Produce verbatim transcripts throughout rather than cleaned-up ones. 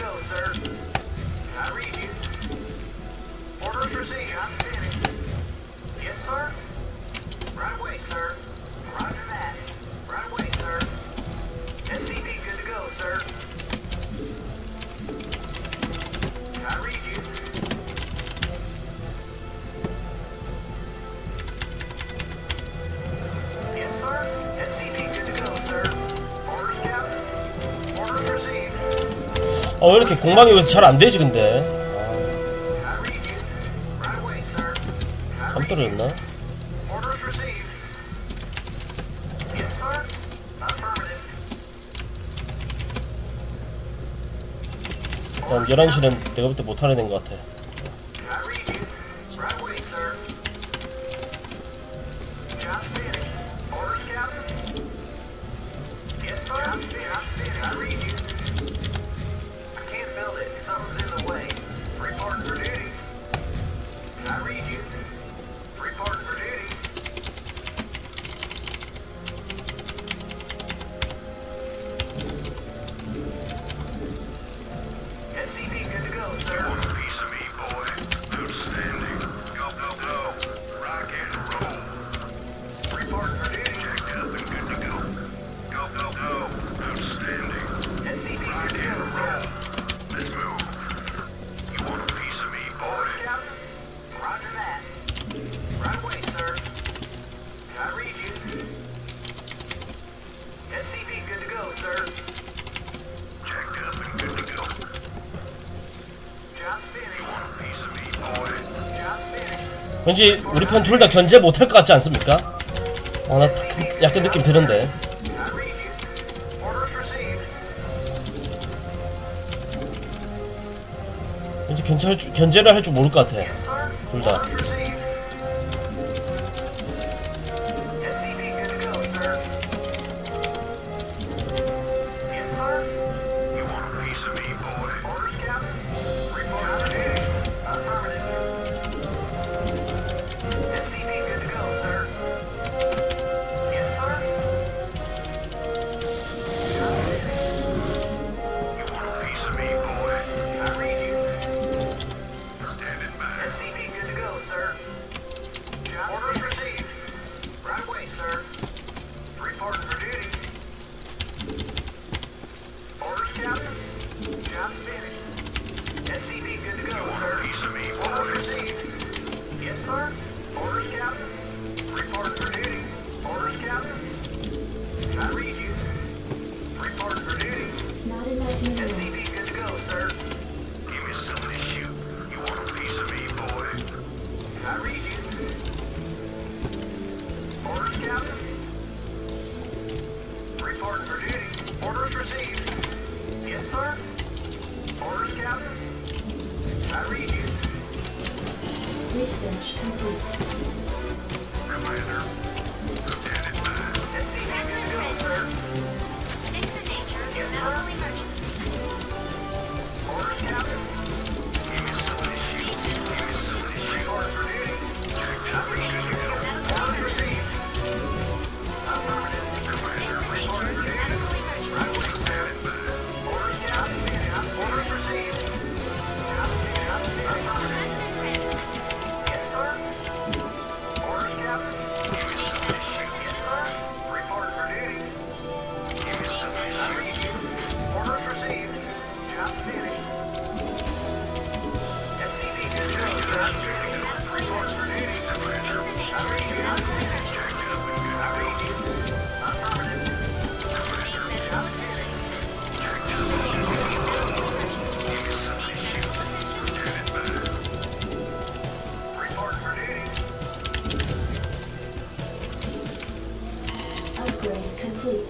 어, 왜 이렇게 공방이 왜 잘 안 되지, 근데? 아, 감 떨어졌나? 일단 열한 시는 내가 볼 때 못하는 애인 것 같아. 왠지 우리 편 둘 다 견제 못할 것 같지 않습니까? 어, 나 약간 느낌 드는데. 왠지 견제할 줄, 견제를 할 줄 모를 것 같아. 둘 다. Research complete. Commander. State the nature of your medical emergency. Orders, Captain. Give me some issue. Give me some issue. Report for duty. State the nature of your medical emergency. Affirmative. State the nature of your medical emergency. Right away, standing by. Orders, Captain. Orders received. Affirmative. Upgrade complete.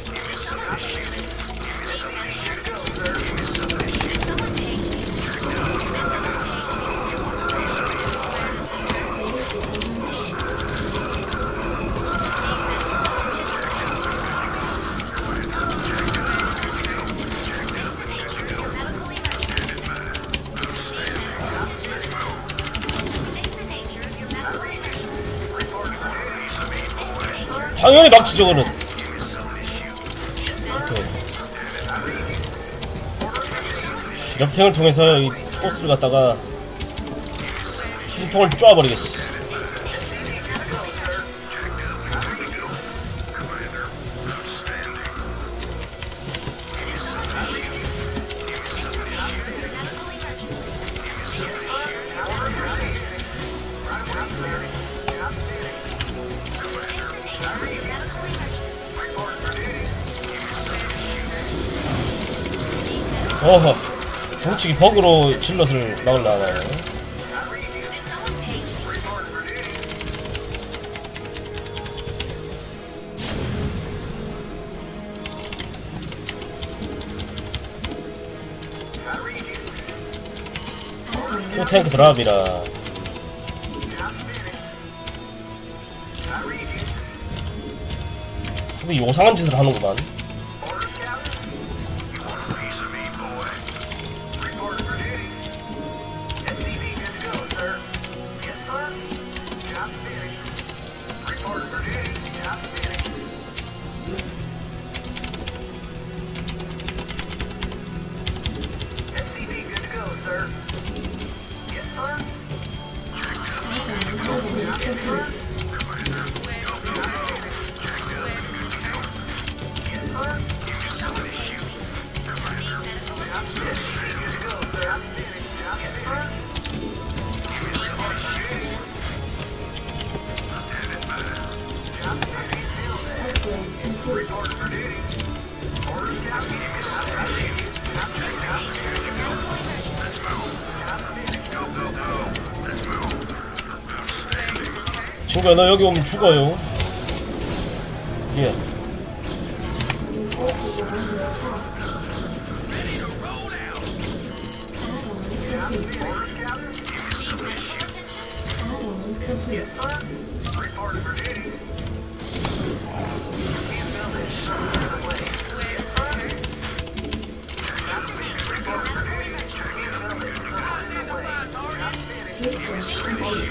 당연히 막지 저거는. 오케이. 역탱을 통해서 이 토스를 갖다가 수통을 쪼아버리겠어. 어허, 정치기 버그로 질럿을 막으려나요? 또 탱크 드랍이라. 왜 요상한 짓을 하는구만. 친구야, 너 여기 오면 죽어요. 예. Your forces are under attack. Add-on complete. Add-on complete. Research complete.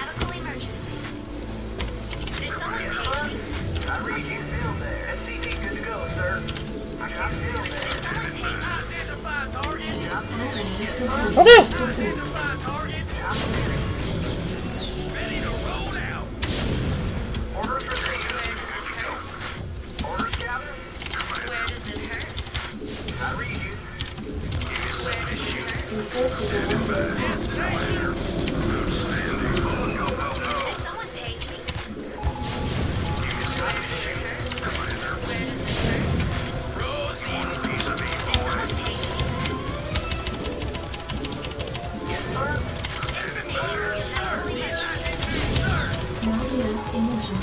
안 돼! Your forces are under attack. Magnet emission.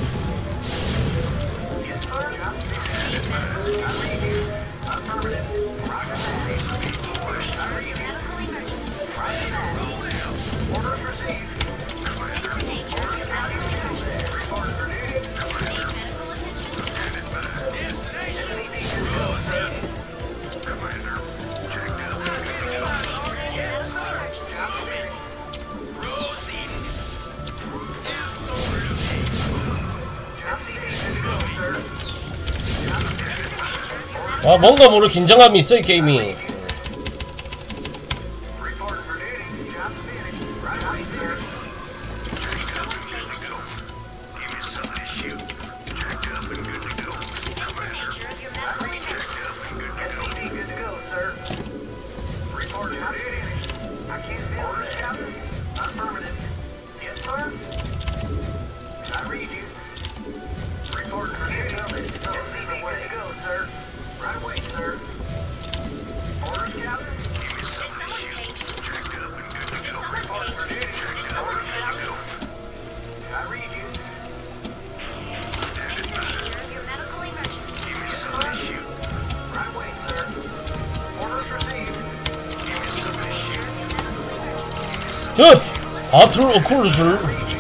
아, 뭔가 모를 긴장감이 있어, 이 게임이. 야! 바틀 어쿠르줄.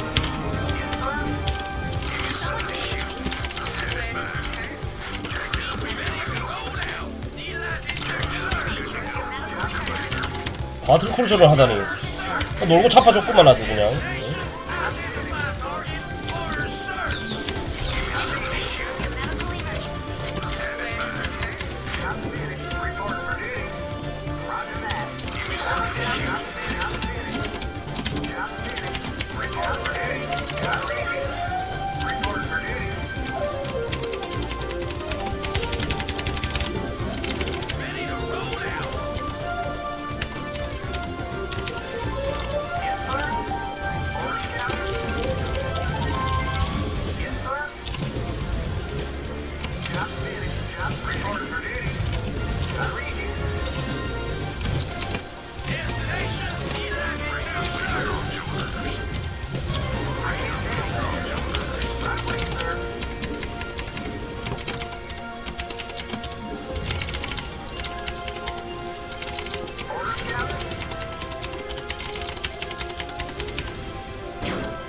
바틀 크루저를 하다니. 놀고 잡아줬구만 아주 그냥.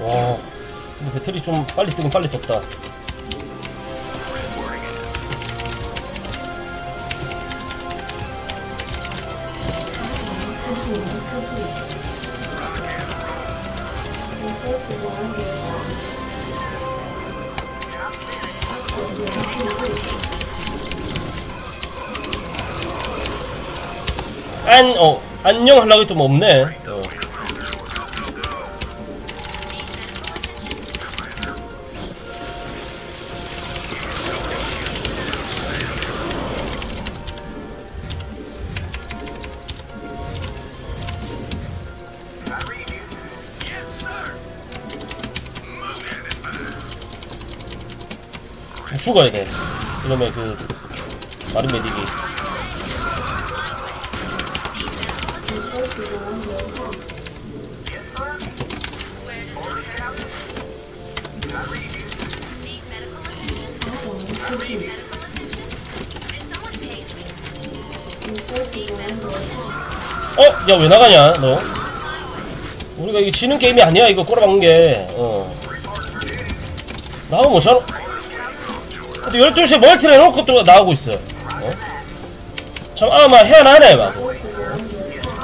와, 근데 배터리 좀 빨리 뜨긴 빨리 떴다. Completed. Complete. Your forces are under attack. Upgrade complete. 안, 어, 안녕 하려고 했더니 뭐 없네. 어. 죽어야 돼. 이러면 그 마른 메딕이. Your forces are under attack. Need medical attention? Upgrade complete. Medical attention? Did someone page me? Your forces are under attack. 어? 야, 왜 나가냐, 너? 우리가 이거 지는 게임이 아니야, 이거 꼬라박는 게. 어. 나가면 못 살아. 근데 열두 시에 멀티를 해놓고 또 나오고 있어. 어? 참, 아, 막, 해안하네, 막. Forces are under attack.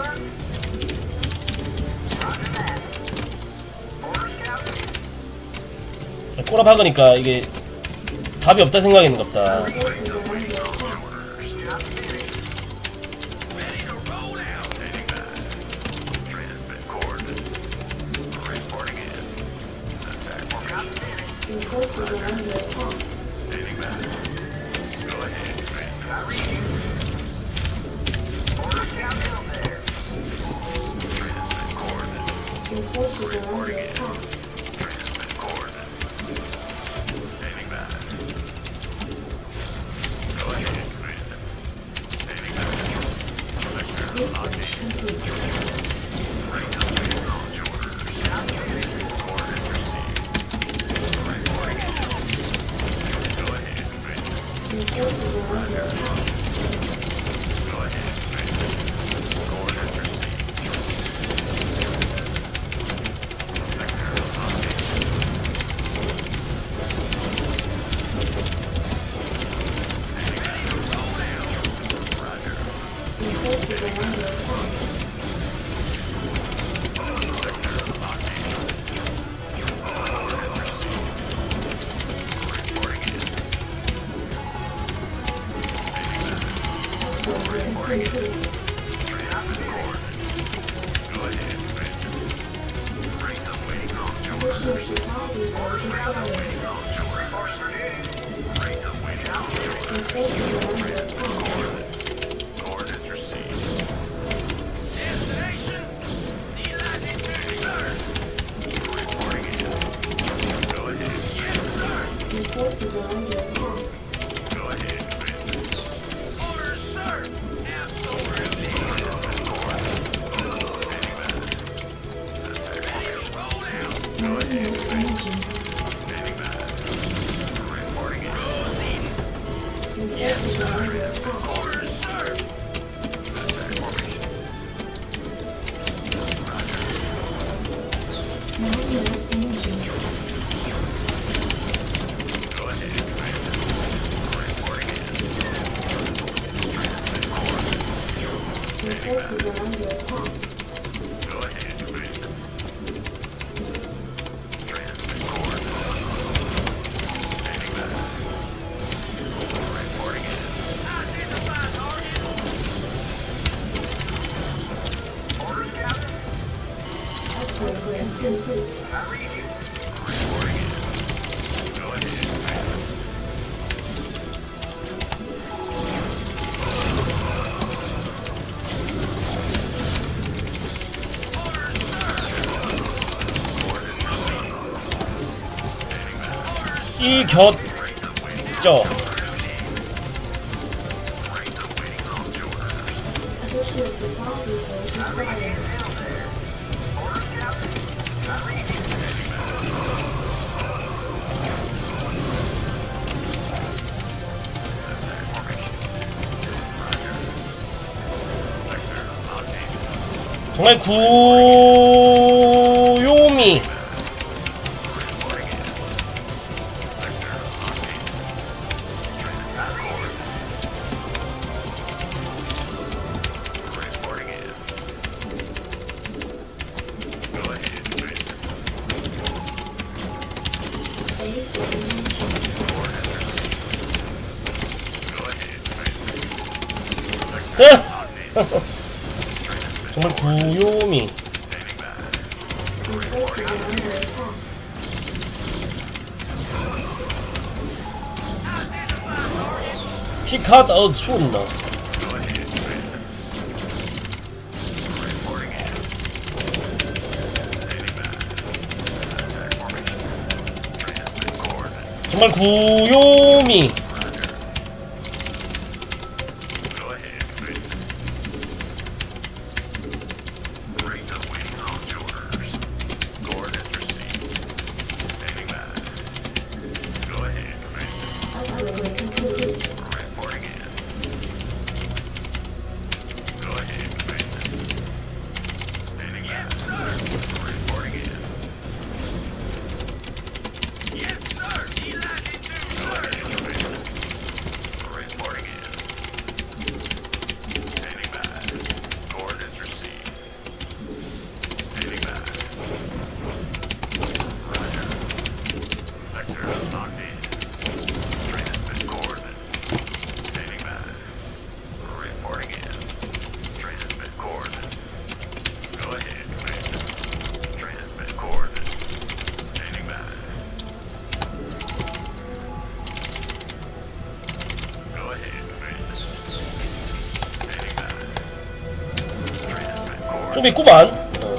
꼬라박으니까 이게 답이 없다 생각했는갑다. Your forces are under attack. Your forces are under attack. Your forces are under attack. Research complete. Your forces are under attack. Your forces are under attack. Upgrade complete. Additional supply depots required. Your forces are under attack. Your forces are under attack. Marine energy. Your forces are under attack. Marine energy. Your forces are under attack. Upgrade complete. 이 곁, 저. Additional supply depots required. 정말 구요미 정말 구요미. Your forces are under attack. 피카드 어순. 정말 구요미. Upgrade completed. 좀 있구만. 어.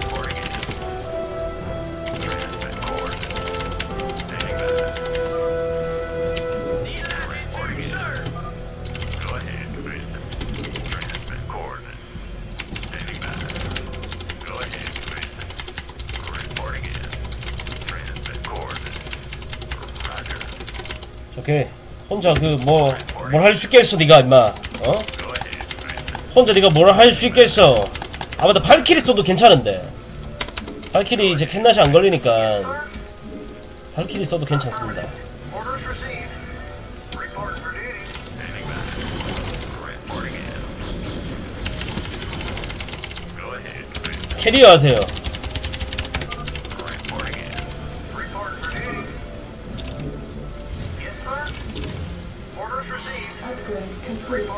오케이. 혼자 그 뭐 뭘 할 수 있겠어 니가 임마. 어? 혼자 니가 뭘 할 수 있겠어. 아 맞다, 발키리 써도 괜찮은데. 발키리 이제 캔낫이 안 걸리니까 발키리 써도 괜찮습니다. 캐리어 하세요. Upgrade complete.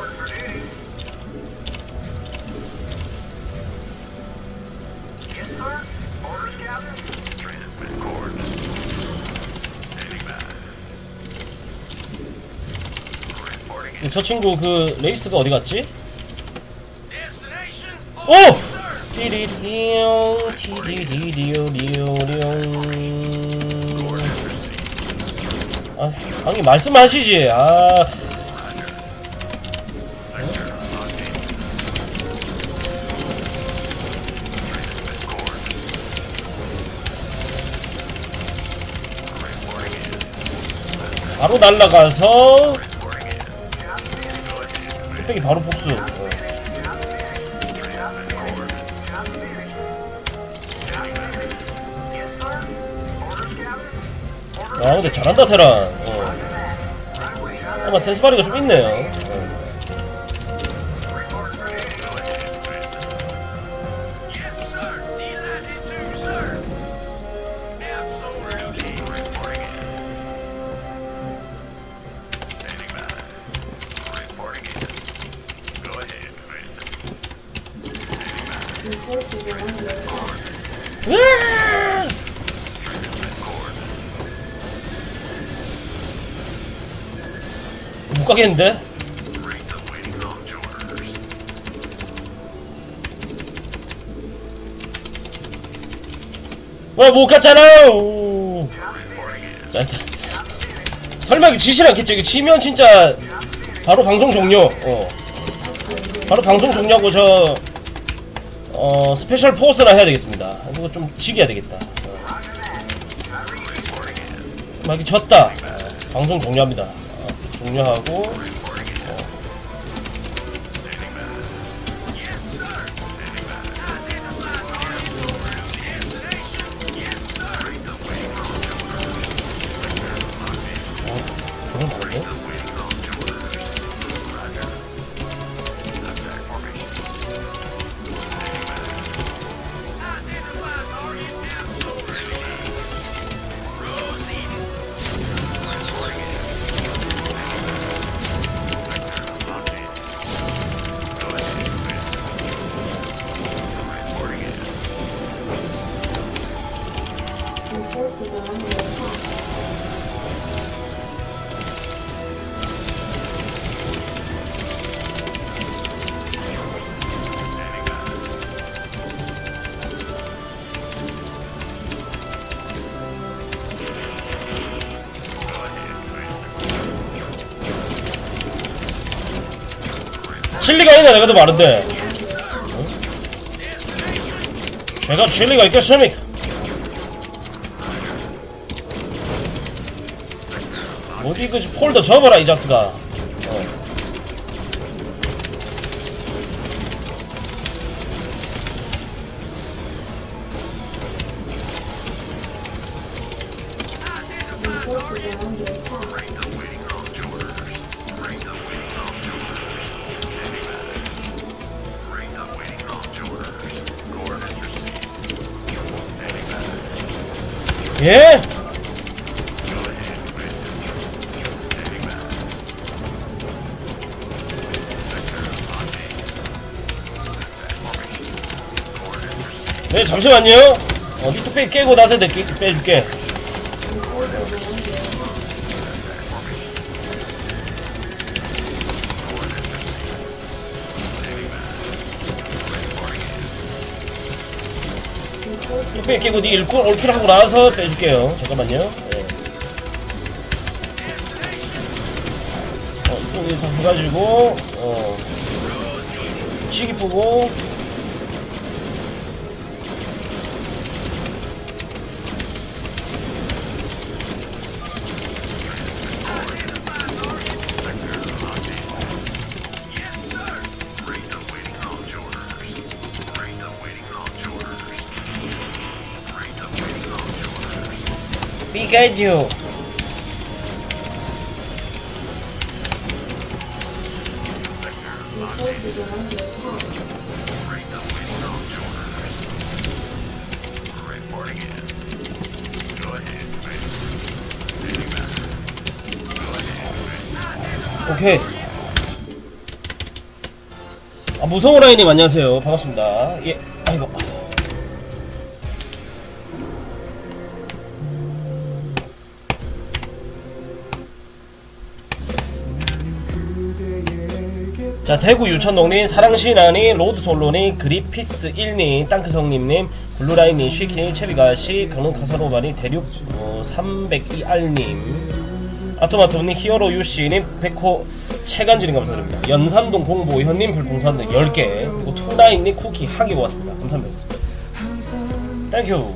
저 친구 그 레이스가 어디 갔지? 오! 띠리리용 티디디디오리오리용. 아, 방금 말씀하시지. 아. 바로 날라가서 뚝배기 바로 복수. 어. 아 근데 잘한다 테란. 어. 아마 센스바리가 좀 있네요. 어. Your forces are under attack. 으아! 못 가겠는데? 왜 못 갔잖아요. 자, 일단 설마 이거 지진 않겠죠? 이거 지면 진짜 바로 방송 종료. 어. 바로 방송 종료하고 저 어, 스페셜 포스나 해야 되겠습니다. 이거 좀 지겨야 되겠다. 어. 막 이렇게 졌다. 어, 방송 종료합니다. 어, 종료하고. 어. 어, 그건 다른데? 진리가 있나 내가 더 많은데. 어? 제가 진리가 있겠습니까? 어디 그 폴더 접어라 이 자스가. 어. Your forces are under attack. 예? 네, 잠시만요. 어, 니 뚝배기 깨고 나서 내 깨, 빼줄게. Your forces are under attack. Your forces are 뚝배기 깨고 니 일쿨 올킬 하고 나서 빼줄게요. 잠깐만요. 네. 어, 또 이렇게 해가지고, 어. 치기 푸고. 피카츄. Your forces are under attack. 오케이. 아, 무성호라이님 안녕하세요. 반갑습니다. 예, 아이고. 자, 대구 유천동님, 사랑신아님, 로드솔로님, 그리피스 일님, 땅크성님님, 블루라인님, 쉬키님, 채비가시, 강릉카사노바님, 대륙 어, 삼백이 알님, 아토마토님, 히어로 유씨님, 백호 채간지님 감사드립니다. 연산동 공보현님, 별풍선 열 개, 그리고 투나인님, 쿠키 하기 고맙습니다. 감사합니다. 땡큐.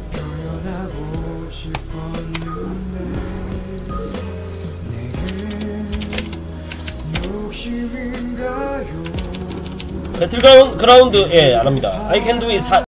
배틀그라운드, 예, 안합니다. I can do it 사,